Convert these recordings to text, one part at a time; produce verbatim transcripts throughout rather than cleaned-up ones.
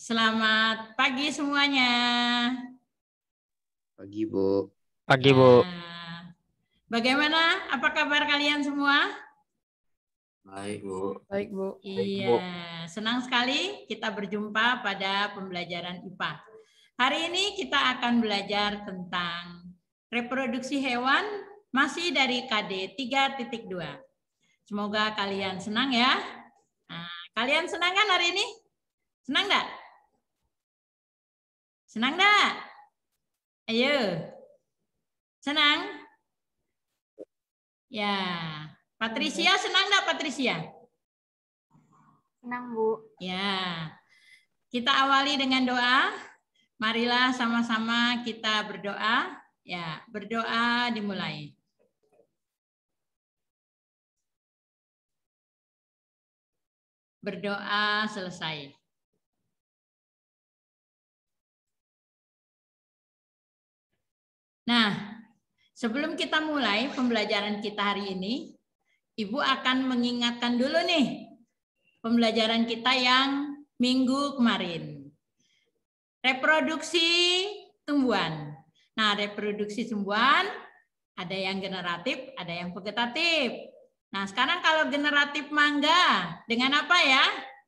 Selamat pagi semuanya. Pagi, Bu. Pagi, Bu. Nah, bagaimana? Apa kabar kalian semua? Baik, Bu. Baik, Bu. Iya, senang sekali kita berjumpa pada pembelajaran I P A. Hari ini kita akan belajar tentang reproduksi hewan masih dari K D tiga titik dua. Semoga kalian senang ya. Nah, kalian senang kan hari ini? Senang enggak? Senang enggak? Ayo. Senang? Ya. Patricia senang enggak Patricia? Senang, Bu. Ya. Kita awali dengan doa. Marilah sama-sama kita berdoa. Ya, berdoa dimulai. Berdoa selesai. Nah, sebelum kita mulai pembelajaran kita hari ini, Ibu akan mengingatkan dulu nih pembelajaran kita yang minggu kemarin. Reproduksi tumbuhan. Nah, reproduksi tumbuhan ada yang generatif, ada yang vegetatif. Nah, sekarang kalau generatif mangga dengan apa ya?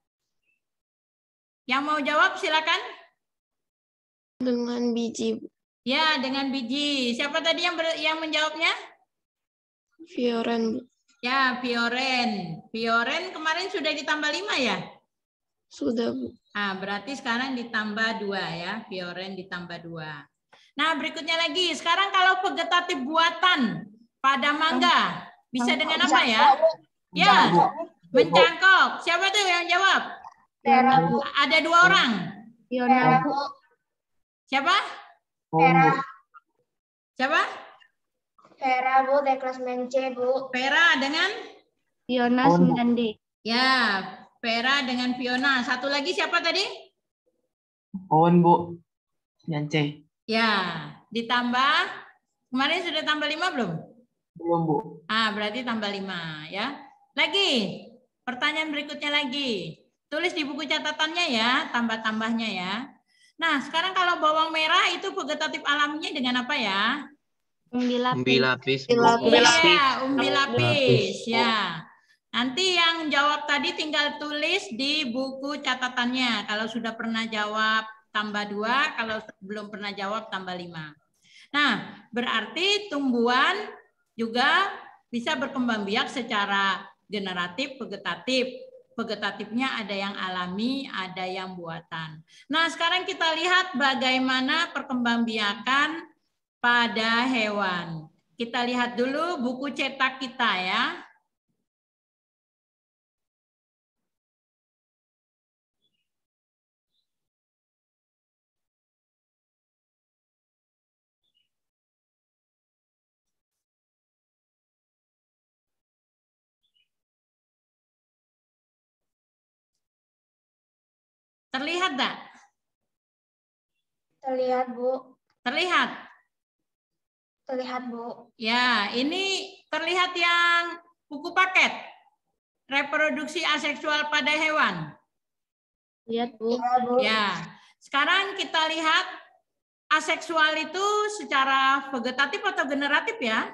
Yang mau jawab silakan. Dengan biji. Ya, dengan biji. Siapa tadi yang ber, yang menjawabnya? Fioren, Bu. Ya, Fioren. Fioren kemarin sudah ditambah lima ya? Sudah, Bu. Nah, berarti sekarang ditambah dua ya. Fioren ditambah dua. Nah, berikutnya lagi. Sekarang kalau vegetatif buatan pada mangga, bisa dengan apa ya? Ya, mencangkok. Siapa tuh yang jawab? Vera, Bu. Ada dua orang. Fiona, Bu. Siapa? Vera. Siapa? Vera, Bu. Dari kelas sembilan C, Bu. Vera dengan? Fiona sembilan D. Ya, Vera dengan Fiona. Satu lagi siapa tadi? Owen, Bu. sembilan C. Ya, ditambah. Kemarin sudah tambah lima belum? Belum, Bu. Ah, berarti tambah lima ya. Lagi, pertanyaan berikutnya lagi. Tulis di buku catatannya ya, tambah-tambahnya ya. Nah, sekarang kalau bawang merah itu vegetatif alaminya dengan apa ya? Umbi lapis. Umbi lapis, Bu. Umbi lapis. Iya, umbi lapis ya. Nanti yang jawab tadi tinggal tulis di buku catatannya. Kalau sudah pernah jawab tambah dua, kalau belum pernah jawab tambah lima. Nah, berarti tumbuhan juga bisa berkembang biak secara generatif, vegetatif. Vegetatifnya ada yang alami, ada yang buatan. Nah, sekarang kita lihat bagaimana perkembangbiakan pada hewan. Kita lihat dulu buku cetak kita ya. Terlihat enggak? Terlihat, Bu. Terlihat? Terlihat, Bu. Ya, ini terlihat yang buku paket. Reproduksi aseksual pada hewan. Lihat, Bu. Iya, Bu. Ya, sekarang kita lihat aseksual itu secara vegetatif atau generatif ya?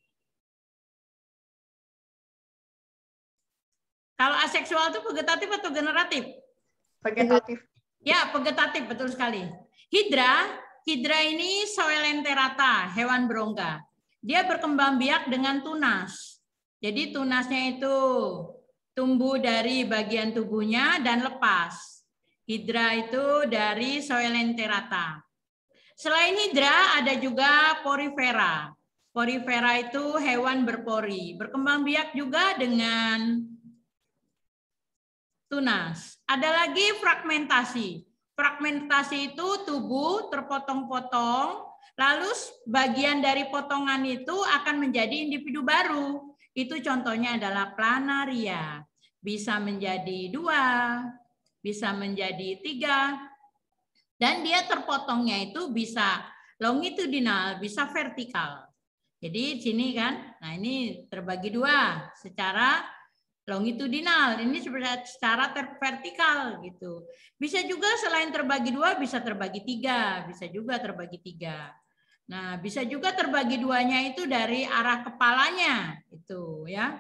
Kalau aseksual itu vegetatif atau generatif? Vegetatif. Ya, vegetatif, betul sekali. Hidra, hidra ini Soelenterata, hewan berongga. Dia berkembang biak dengan tunas. Jadi tunasnya itu tumbuh dari bagian tubuhnya dan lepas. Hidra itu dari Soelenterata. Selain hidra, ada juga porifera. Porifera itu hewan berpori. Berkembang biak juga dengan tunas. Ada lagi fragmentasi. Fragmentasi itu tubuh terpotong-potong, lalu bagian dari potongan itu akan menjadi individu baru. Itu contohnya adalah planaria. Bisa menjadi dua, bisa menjadi tiga, dan dia terpotongnya itu bisa longitudinal, bisa vertikal. Jadi sini kan, nah ini terbagi dua secara longitudinal, ini secara vertikal gitu. Bisa juga selain terbagi dua, bisa terbagi tiga, bisa juga terbagi tiga. Nah, bisa juga terbagi duanya itu dari arah kepalanya, itu ya.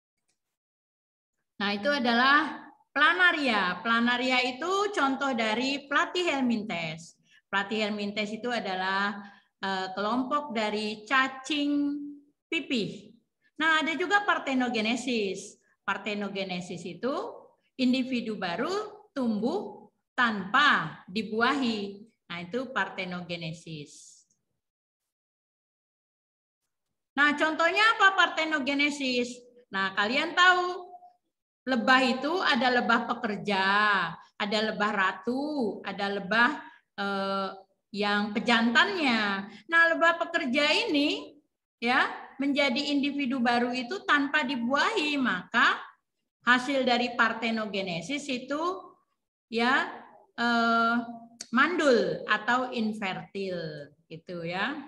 Nah, itu adalah planaria. Planaria itu contoh dari Platyhelminthes. Platyhelminthes itu adalah uh, kelompok dari cacing pipih. Nah, ada juga partenogenesis. Partenogenesis itu individu baru tumbuh tanpa dibuahi. Nah, itu partenogenesis. Nah, contohnya apa partenogenesis? Nah, kalian tahu lebah itu ada lebah pekerja, ada lebah ratu, ada lebah eh, yang pejantannya. Nah, lebah pekerja ini ya menjadi individu baru itu tanpa dibuahi, maka hasil dari partenogenesis itu ya eh, mandul atau infertil gitu ya.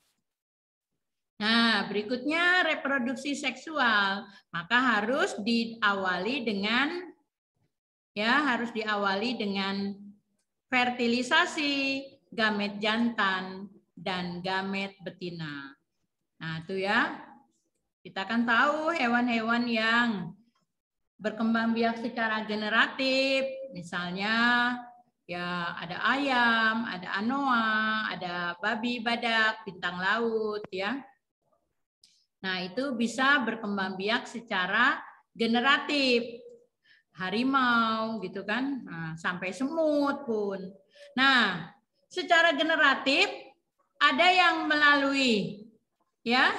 Nah, berikutnya reproduksi seksual, maka harus diawali dengan ya harus diawali dengan fertilisasi gamet jantan dan gamet betina. Nah, itu ya. Kita kan tahu hewan-hewan yang berkembang biak secara generatif, misalnya ya ada ayam, ada anoa, ada babi, badak, bintang laut ya. Nah, itu bisa berkembang biak secara generatif. Harimau gitu kan, nah, sampai semut pun. Nah, secara generatif ada yang melalui ya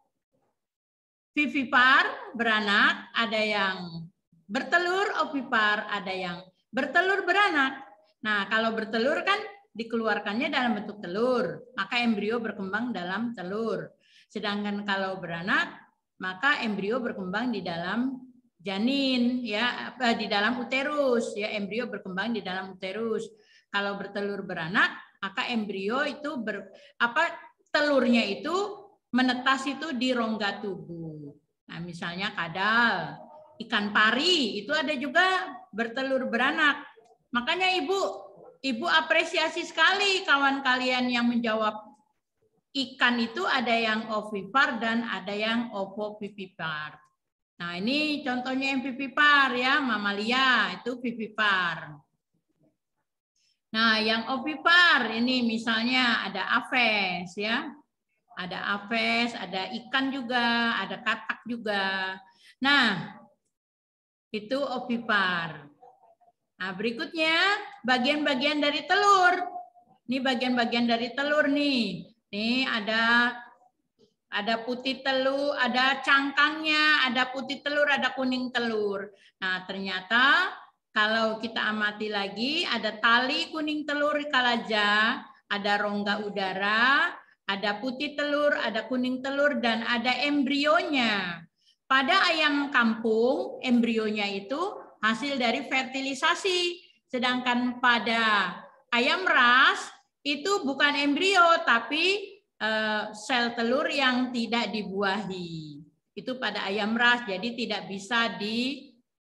vivipar beranak, ada yang bertelur ovipar, ada yang bertelur beranak. Nah, kalau bertelur kan dikeluarkannya dalam bentuk telur, maka embrio berkembang dalam telur. Sedangkan kalau beranak, maka embrio berkembang di dalam janin, ya, di dalam uterus, ya, embrio berkembang di dalam uterus. Kalau bertelur beranak, maka embrio itu ber, apa telurnya itu menetas itu di rongga tubuh. Nah, misalnya kadal, ikan pari itu ada juga bertelur beranak. Makanya ibu, ibu apresiasi sekali kawan kalian yang menjawab. Ikan itu ada yang ovipar dan ada yang ovovivipar. Nah, ini contohnya yang vivipar ya, mamalia itu vivipar. Nah, yang ovipar ini misalnya ada aves ya. Ada aves, ada ikan juga, ada katak juga. Nah, itu ovipar. Nah, berikutnya bagian-bagian dari telur. Ini bagian-bagian dari telur nih. Nih ada ada putih telur, ada cangkangnya, ada putih telur, ada kuning telur. Nah, ternyata kalau kita amati lagi ada tali kuning telur kalaja, ada rongga udara, ada putih telur, ada kuning telur dan ada embrionya. Pada ayam kampung, embrionya itu hasil dari fertilisasi. Sedangkan pada ayam ras itu bukan embrio tapi uh, sel telur yang tidak dibuahi. Itu pada ayam ras, jadi tidak bisa di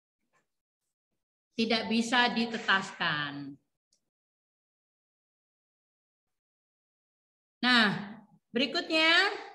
tidak bisa ditetaskan. Nah, berikutnya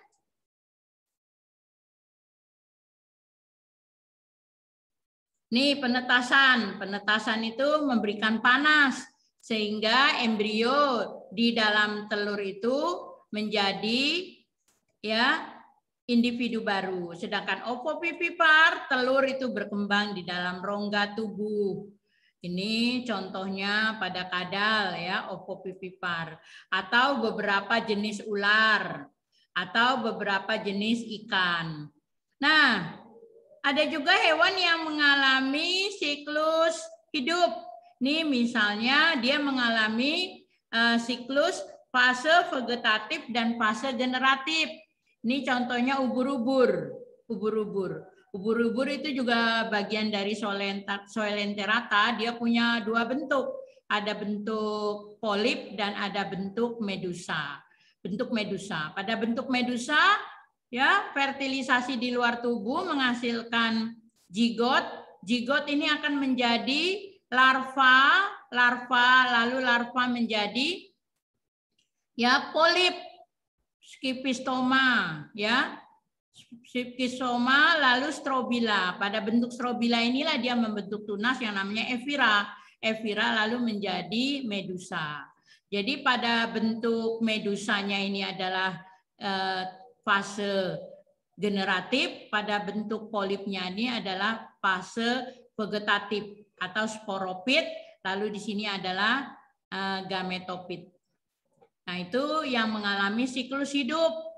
nih penetasan. Penetasan itu memberikan panas sehingga embrio di dalam telur itu menjadi ya individu baru. Sedangkan ovovivipar telur itu berkembang di dalam rongga tubuh. Ini contohnya pada kadal ya, ovovivipar atau beberapa jenis ular atau beberapa jenis ikan. Nah, ada juga hewan yang mengalami siklus hidup. Nih misalnya dia mengalami uh, siklus fase vegetatif dan fase generatif. Ini contohnya ubur-ubur. Ubur-ubur. Ubur-ubur itu juga bagian dari Soelenterata. Dia punya dua bentuk. Ada bentuk polip dan ada bentuk medusa. Bentuk medusa. Pada bentuk medusa ya fertilisasi di luar tubuh menghasilkan Zigot, zigot ini akan menjadi larva, larva, lalu larva menjadi ya polip, skipistoma, ya. Skipistoma lalu strobila. Pada bentuk strobila inilah dia membentuk tunas yang namanya evira. Evira lalu menjadi medusa. Jadi pada bentuk medusanya ini adalah eh, fase generatif, pada bentuk polipnya ini adalah fase vegetatif atau sporopit, lalu di sini adalah eh, gametopit. Nah, itu yang mengalami siklus hidup.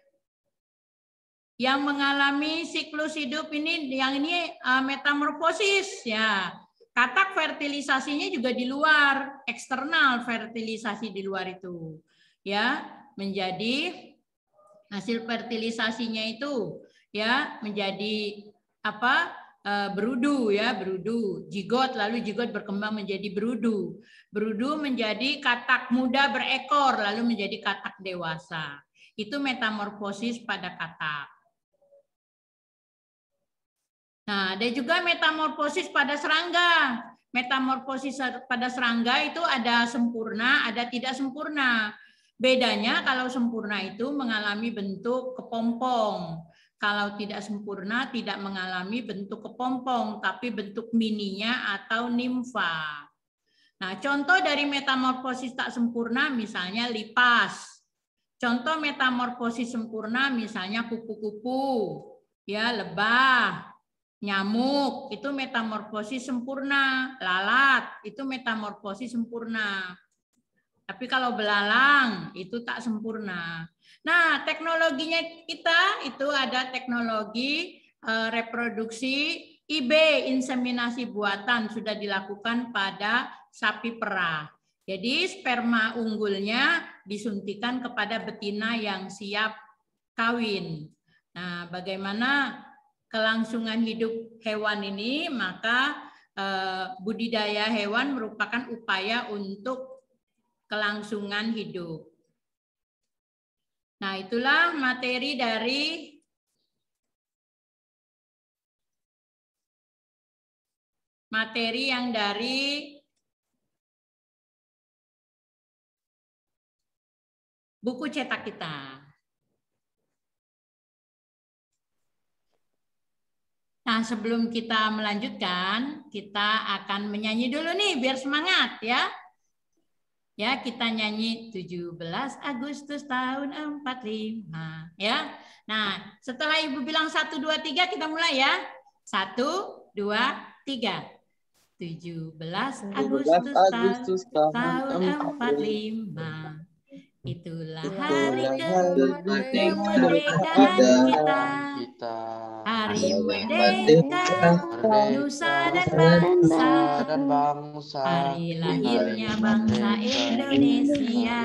Yang mengalami siklus hidup ini, yang ini uh, metamorfosis ya. Katak fertilisasinya juga di luar, eksternal fertilisasi di luar itu. Ya, menjadi hasil fertilisasinya itu ya menjadi apa? Uh, berudu ya, berudu. Zigot, lalu zigot berkembang menjadi berudu. Berudu menjadi katak muda berekor, lalu menjadi katak dewasa. Itu metamorfosis pada katak. Nah, ada juga metamorfosis pada serangga. Metamorfosis pada serangga itu ada sempurna, ada tidak sempurna. Bedanya kalau sempurna itu mengalami bentuk kepompong. Kalau tidak sempurna tidak mengalami bentuk kepompong, tapi bentuk mininya atau nimfa. Nah, contoh dari metamorfosis tak sempurna misalnya lipas. Contoh metamorfosis sempurna misalnya kupu-kupu, ya lebah. Nyamuk itu metamorfosis sempurna, lalat itu metamorfosis sempurna. Tapi kalau belalang itu tak sempurna. Nah, teknologinya kita itu ada teknologi eh, reproduksi I B, inseminasi buatan, sudah dilakukan pada sapi perah. Jadi sperma unggulnya disuntikan kepada betina yang siap kawin. Nah, bagaimana kelangsungan hidup hewan ini, maka eh, budidaya hewan merupakan upaya untuk kelangsungan hidup. Nah, itulah materi dari materi yang dari buku cetak kita. Nah, sebelum kita melanjutkan, kita akan menyanyi dulu nih biar semangat ya. Ya, kita nyanyi tujuh belas Agustus tahun empat puluh lima ya. Nah, setelah Ibu bilang satu dua tiga kita mulai ya. satu dua tiga. tujuh belas Agustus, Agustus tahun, tahun empat puluh lima. Itulah hari kemerdekaan kita. Hari merdeka, nusa dan bangsa, hari lahirnya bangsa Indonesia.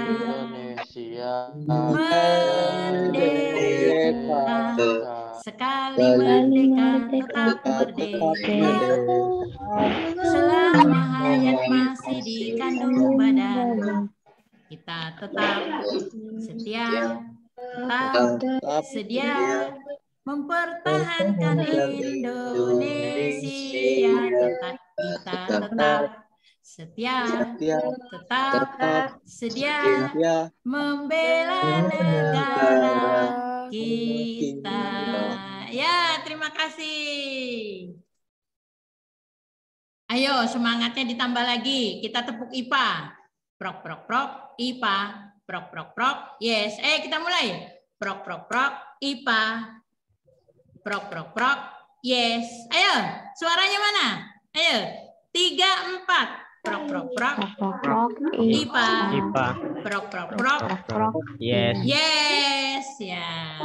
Merdeka, sekali merdeka tetap merdeka. Selama hayat masih di kandung badan, kita tetap setia, tetap sedia mempertahankan Indonesia. Tetap kita tetap setia, tetap sedia membela negara kita. Ya, terima kasih. Ayo semangatnya ditambah lagi. Kita tepuk I P A. Prok prok prok I P A. Prok prok prok. Yes. Eh kita mulai. Prok prok prok I P A. Prok prok prok. Yes. Ayo. Suaranya mana? Ayo. Tiga empat. Prok prok prok. I P A. I P A. Prok prok prok. Yes. Yes. Ya.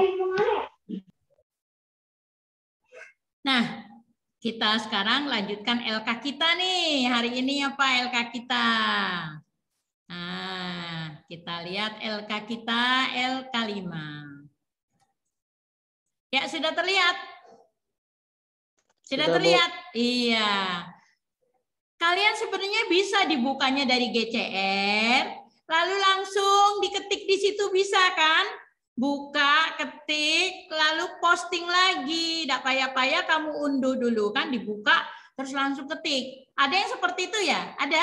Nah. Kita sekarang lanjutkan L K kita nih. Hari ini apa L K kita? Nah, kita lihat L K kita L K lima. Ya, sudah terlihat? Sudah, sudah terlihat? Bu. Iya. Kalian sebenarnya bisa dibukanya dari G C R, lalu langsung diketik di situ bisa kan? buka, ketik, lalu posting lagi. Tidak payah-payah kamu unduh dulu kan, dibuka terus langsung ketik. Ada yang seperti itu ya? Ada?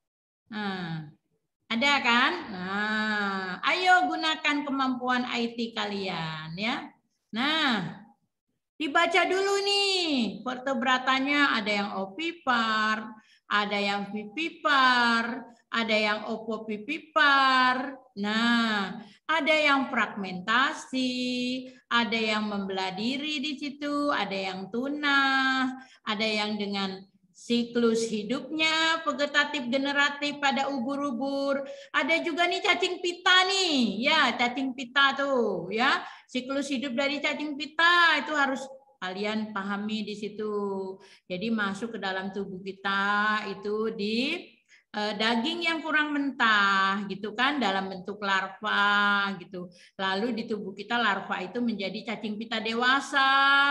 Nah, ada kan? Nah, ayo gunakan kemampuan I T kalian ya. Nah, dibaca dulu nih vertebratanya, ada yang opipar, ada yang vivipar, ada yang opopipipar. Nah, ada yang fragmentasi, ada yang membelah diri di situ, ada yang tunah, ada yang dengan siklus hidupnya vegetatif generatif pada ubur-ubur. Ada juga nih cacing pita nih, ya cacing pita tuh, ya siklus hidup dari cacing pita itu harus kalian pahami di situ. Jadi masuk ke dalam tubuh kita itu di eh, daging yang kurang mentah gitu kan, dalam bentuk larva gitu. Lalu di tubuh kita larva itu menjadi cacing pita dewasa.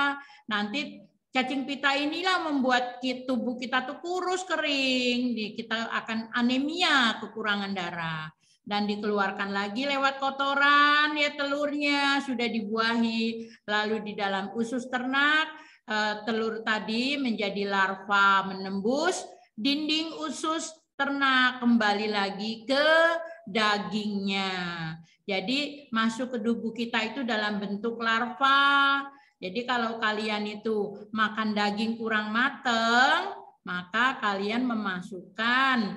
Nanti cacing pita inilah membuat tubuh kita tuh kurus kering, kita akan anemia, kekurangan darah, dan dikeluarkan lagi lewat kotoran ya telurnya sudah dibuahi, lalu di dalam usus ternak telur tadi menjadi larva menembus dinding usus ternak kembali lagi ke dagingnya. Jadi masuk ke tubuh kita itu dalam bentuk larva. Jadi kalau kalian itu makan daging kurang mateng, maka kalian memasukkan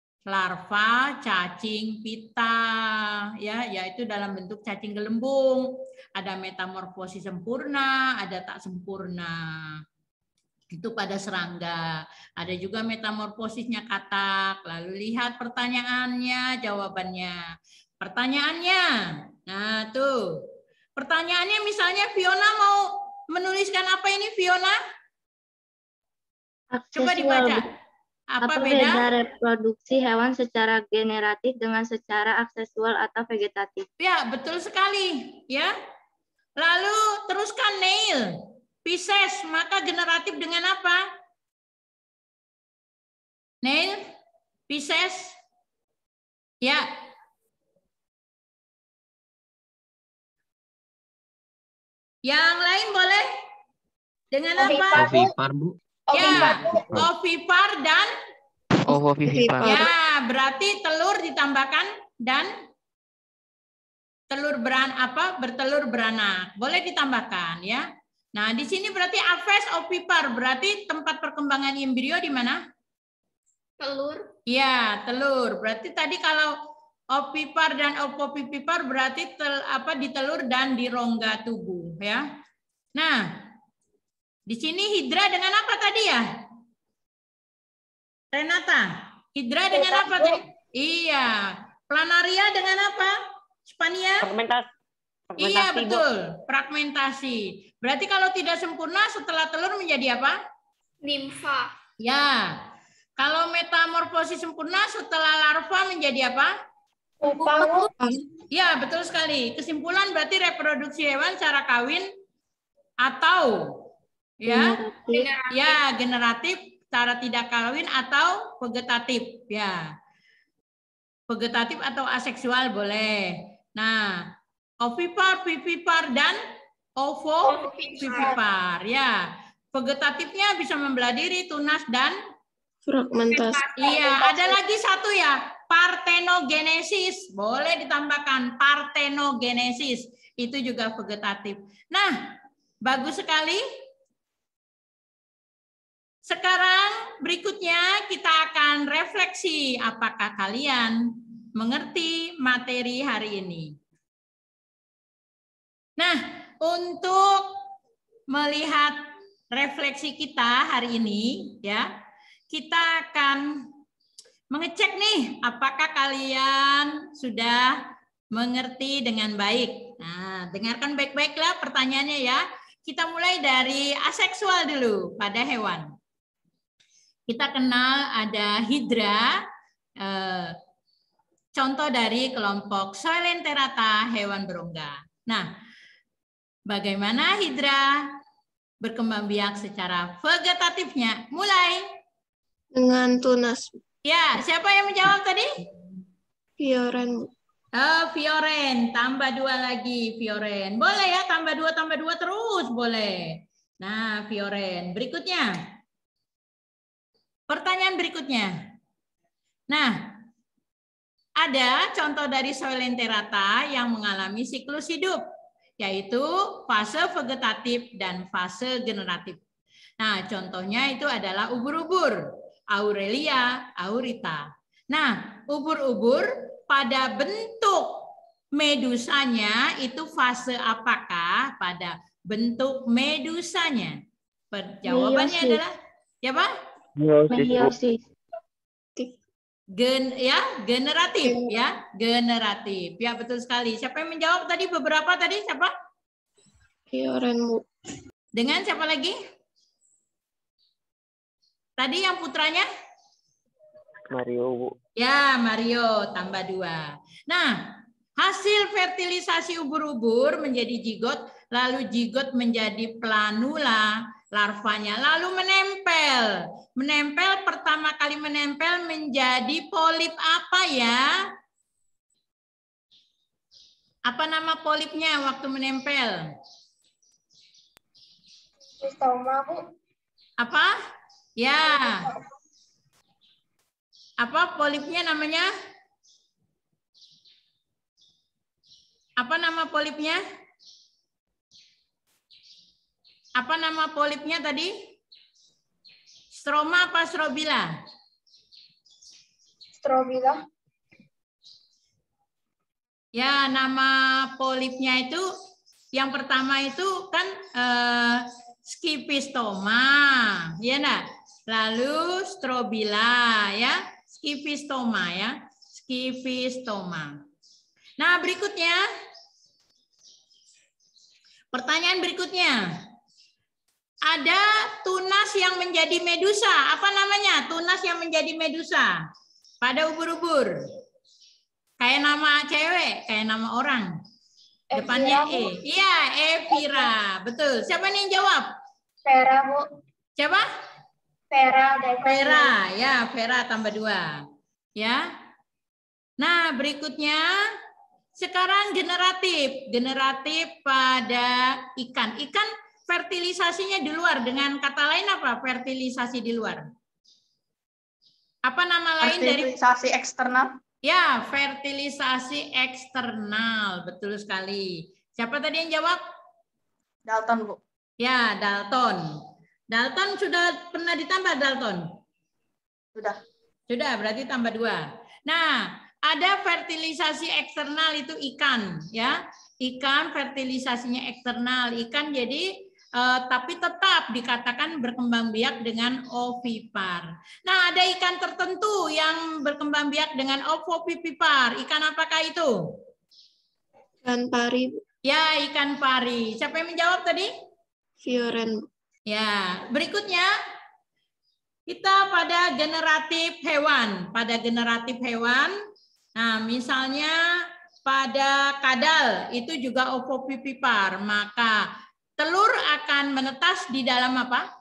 larva cacing pita, ya, yaitu dalam bentuk cacing gelembung. Ada metamorfosis sempurna, ada tak sempurna. Itu pada serangga. Ada juga metamorfosisnya katak. Lalu lihat pertanyaannya, jawabannya. Pertanyaannya, nah tuh. Pertanyaannya misalnya Fiona mau menuliskan apa ini Fiona? Coba dibaca. Apa, apa beda? beda reproduksi hewan secara generatif dengan secara aksesual atau vegetatif? Ya, betul sekali. Ya. Lalu teruskan Neil. Pisces, maka generatif dengan apa? Neil? Pisces? Ya. Yang lain boleh? Dengan apa? Ovipar, Bu. Ya, ovipar dan Ovipar. ya, berarti telur ditambahkan dan telur beran apa? Bertelur beranak. Boleh ditambahkan ya. Nah, di sini berarti aves ovipar, berarti tempat perkembangan embrio di mana? Telur. Iya, telur. Berarti tadi kalau ovipar dan opopipipar berarti tel, apa di telur dan di rongga tubuh ya. Nah, di sini hidra dengan apa tadi ya? Renata, hidra dengan apa tadi? Iya. Planaria dengan apa? Spania? Fragmentasi. Iya, betul. Fragmentasi. Berarti kalau tidak sempurna setelah telur menjadi apa? Nimfa. Ya. Kalau metamorfosis sempurna setelah larva menjadi apa? Pupa. Ya, betul sekali. Kesimpulan berarti reproduksi hewan secara kawin atau ya, Generatif. ya generatif, cara tidak kawin atau vegetatif, ya. Vegetatif atau aseksual boleh. Nah, ovipar, vivipar dan ovovivipar, ya. Vegetatifnya bisa membelah diri, tunas dan Fragmentasi. iya, ada lagi satu ya, partenogenesis. Boleh ditambahkan partenogenesis. Itu juga vegetatif. Nah, bagus sekali. Sekarang berikutnya kita akan refleksi apakah kalian mengerti materi hari ini. Nah, untuk melihat refleksi kita hari ini ya, kita akan mengecek nih apakah kalian sudah mengerti dengan baik. Nah, dengarkan baik-baiklah pertanyaannya ya. Kita mulai dari aseksual dulu pada hewan. Kita kenal ada hidra, eh, contoh dari kelompok Coelenterata hewan berongga. Nah, bagaimana hidra berkembang biak secara vegetatifnya? Mulai. Dengan tunas. Ya, siapa yang menjawab tadi? Fioren. Oh, Fioren, tambah dua lagi, Fioren. Boleh ya, tambah dua, tambah dua terus, boleh. Nah, Fioren. Berikutnya. Pertanyaan berikutnya. Nah, ada contoh dari Solenterata yang mengalami siklus hidup, yaitu fase vegetatif dan fase generatif. Nah, contohnya itu adalah ubur-ubur, Aurelia, Aurita. Nah, ubur-ubur pada bentuk medusanya itu fase apakah pada bentuk medusanya? Jawabannya Meiosis. adalah ya, Pak? Meiosis. Gen, ya, generatif ya, generatif. Ya, betul sekali. Siapa yang menjawab tadi beberapa tadi? Siapa? Fioren, Bu. Dengan siapa lagi? Tadi yang putranya? Mario, Bu. Ya, Mario, tambah dua. Nah, hasil fertilisasi ubur-ubur menjadi zigot, lalu zigot menjadi planula, larvanya lalu menempel. Menempel, pertama kali menempel menjadi polip apa ya? Apa nama polipnya waktu menempel? Stoma, Bu. Apa? Ya. Apa polipnya namanya? Apa nama polipnya? Apa nama polipnya tadi? Stroma apa strobila? Strobila. Ya, nama polipnya itu yang pertama itu kan eh, skipistoma, ya nak. Lalu strobila, ya, skipistoma, ya, skipistoma. Nah, berikutnya, pertanyaan berikutnya. Ada tunas yang menjadi medusa. Apa namanya? Tunas yang menjadi medusa pada ubur-ubur. Kayak nama cewek, kayak nama orang. Depannya Evira, Bu. E. Iya, Evira. Betul. Siapa nih yang jawab? Vera, Bu. Siapa? Vera, Deklas Vera. Ya, Vera tambah dua. Ya. Nah, berikutnya. Sekarang generatif. Generatif pada ikan. Ikan fertilisasinya di luar. Dengan kata lain apa? Fertilisasi di luar. Apa nama lain dari fertilisasi eksternal? Ya, fertilisasi eksternal. Betul sekali. Siapa tadi yang jawab? Dalton, Bu. Ya, Dalton. Dalton sudah pernah ditambah, Dalton? Sudah. Sudah, berarti tambah dua. Nah, ada fertilisasi eksternal itu ikan, ya. Ikan fertilisasinya eksternal. Ikan jadi eh, tapi tetap dikatakan berkembang biak dengan ovipar. Nah, ada ikan tertentu yang berkembang biak dengan ovovivipar. Ikan apakah itu? Ikan pari. Ya, ikan pari. Siapa yang menjawab tadi? Fioren. Ya, berikutnya kita pada generatif hewan. Pada generatif hewan, nah misalnya pada kadal itu juga ovovivipar, maka telur akan menetas di dalam apa?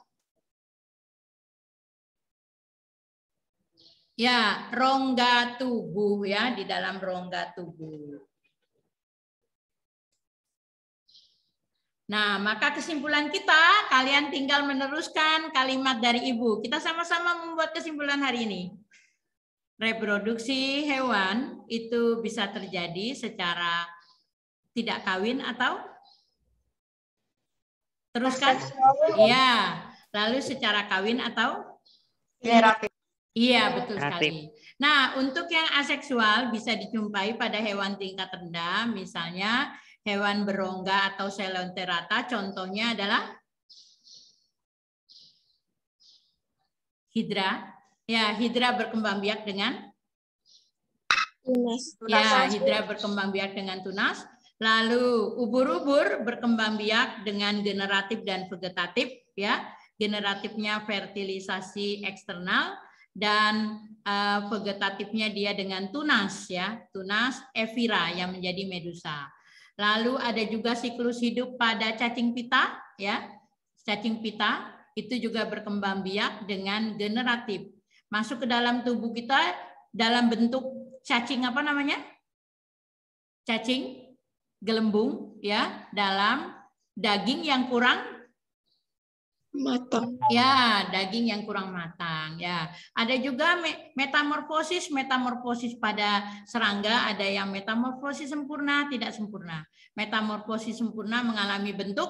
Ya, rongga tubuh ya, di dalam rongga tubuh. Nah, maka kesimpulan kita, kalian tinggal meneruskan kalimat dari Ibu. Kita sama-sama membuat kesimpulan hari ini. Reproduksi hewan itu bisa terjadi secara tidak kawin atau teruskan? Iya. Lalu secara kawin atau? Generatif. Iya, betul sekali. Nah, untuk yang aseksual bisa dijumpai pada hewan tingkat rendah, misalnya hewan berongga atau Coelenterata, contohnya adalah hidra. Ya, hidra berkembang biak dengan Tunas. ya, hidra berkembang biak dengan tunas. Lalu ubur-ubur berkembang biak dengan generatif dan vegetatif, ya. Generatifnya fertilisasi eksternal dan uh, vegetatifnya dia dengan tunas, ya. Tunas Evira yang menjadi medusa. Lalu ada juga siklus hidup pada cacing pita, ya. Cacing pita itu juga berkembang biak dengan generatif. Masuk ke dalam tubuh kita dalam bentuk cacing apa namanya? cacing, gelembung ya dalam daging yang kurang matang. ya, daging yang kurang matang ya. Ada juga metamorfosis, metamorfosis pada serangga, ada yang metamorfosis sempurna, tidak sempurna. Metamorfosis sempurna mengalami bentuk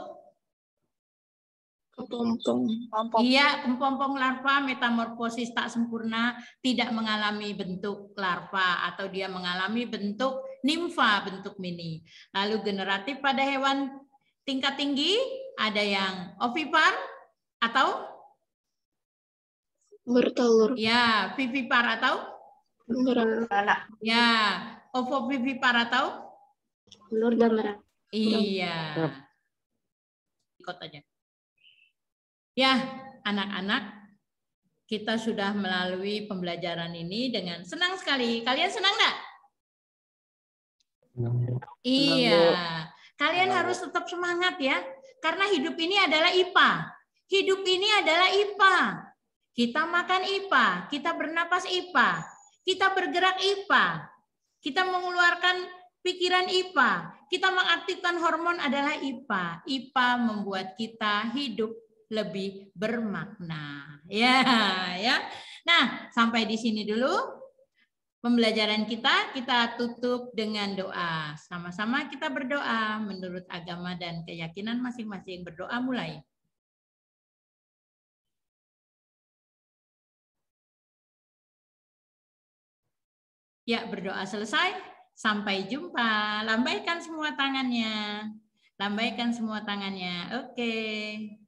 Kepompong. iya, empompong larva. Metamorfosis tak sempurna tidak mengalami bentuk larva atau dia mengalami bentuk nimfa, bentuk mini. Lalu generatif pada hewan tingkat tinggi ada yang ovipar atau Bertelur. ya vivipar atau Beranak. ya ovovivipar atau telur dan beranak. iya. Ikut aja. Ya, anak-anak, kita sudah melalui pembelajaran ini dengan senang sekali. Kalian senang enggak? Iya. Kalian harus tetap semangat ya. Karena hidup ini adalah I P A. Hidup ini adalah I P A. Kita makan I P A, kita bernapas I P A, kita bergerak I P A, kita mengeluarkan pikiran I P A, kita mengaktifkan hormon adalah I P A. I P A membuat kita hidup lebih bermakna. Ya, ya. Nah, sampai di sini dulu pembelajaran kita. Kita tutup dengan doa. Sama-sama kita berdoa menurut agama dan keyakinan masing-masing. Berdoa mulai. Ya, berdoa selesai. Sampai jumpa. Lambaikan semua tangannya. Lambaikan semua tangannya. Oke.